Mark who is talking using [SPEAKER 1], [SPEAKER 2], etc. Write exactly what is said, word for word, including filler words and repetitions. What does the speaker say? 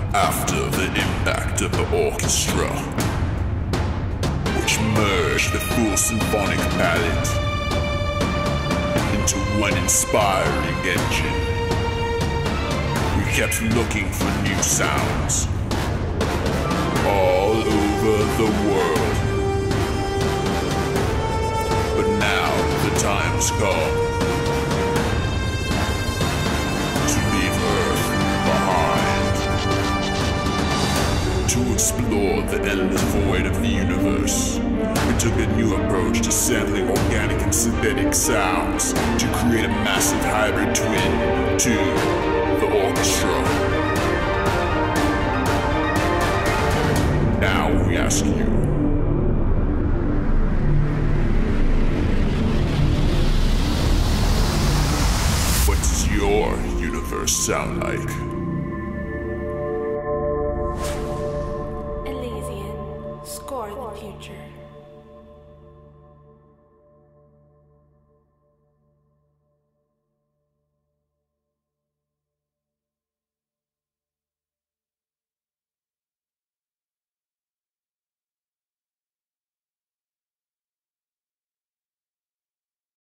[SPEAKER 1] After the impact of the orchestra, which merged the full symphonic palette into one inspiring engine, we kept looking for new sounds all over the world. But now the time's come to leave Earth behind, to explore the endless void of the universe. We took a new approach to sampling organic and synthetic sounds to create a massive hybrid twin to the orchestra. Now we ask you, what does your universe sound like?
[SPEAKER 2] Elysion, score the future.